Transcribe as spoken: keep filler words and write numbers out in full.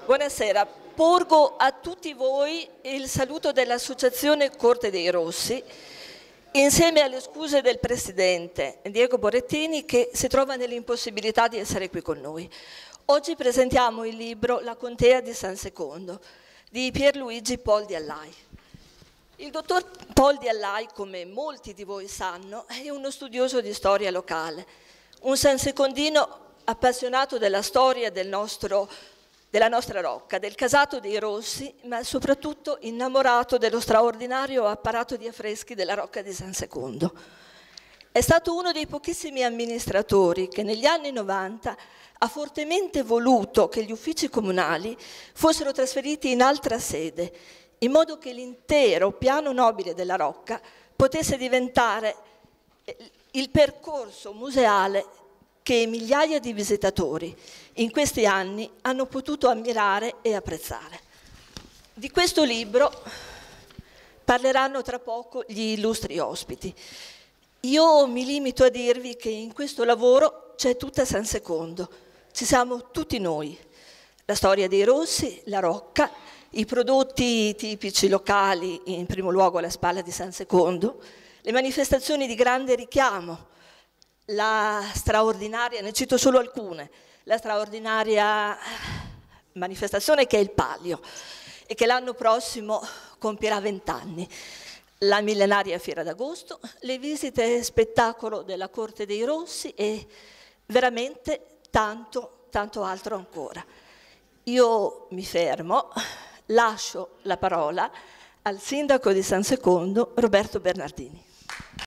Buonasera, porgo a tutti voi il saluto dell'Associazione Corte dei Rossi, insieme alle scuse del Presidente Diego Borettini, che si trova nell'impossibilità di essere qui con noi. Oggi presentiamo il libro La Contea di San Secondo, di Pierluigi Pol di Allai. Il dottor Pol di Allai, come molti di voi sanno, è uno studioso di storia locale, un sansecondino appassionato della storia del nostro della nostra Rocca, del casato dei Rossi, ma soprattutto innamorato dello straordinario apparato di affreschi della Rocca di San Secondo. È stato uno dei pochissimi amministratori che negli anni novanta ha fortemente voluto che gli uffici comunali fossero trasferiti in altra sede, in modo che l'intero piano nobile della Rocca potesse diventare il percorso museale che migliaia di visitatori in questi anni hanno potuto ammirare e apprezzare. Di questo libro parleranno tra poco gli illustri ospiti. Io mi limito a dirvi che in questo lavoro c'è tutta San Secondo, ci siamo tutti noi, la storia dei Rossi, la Rocca, i prodotti tipici locali, in primo luogo la Spalla di San Secondo, le manifestazioni di grande richiamo, la straordinaria, ne cito solo alcune, la straordinaria manifestazione che è il Palio e che l'anno prossimo compierà vent'anni, la millenaria Fiera d'Agosto, le visite spettacolo della Corte dei Rossi e veramente tanto, tanto altro ancora. Io mi fermo, lascio la parola al sindaco di San Secondo, Roberto Bernardini.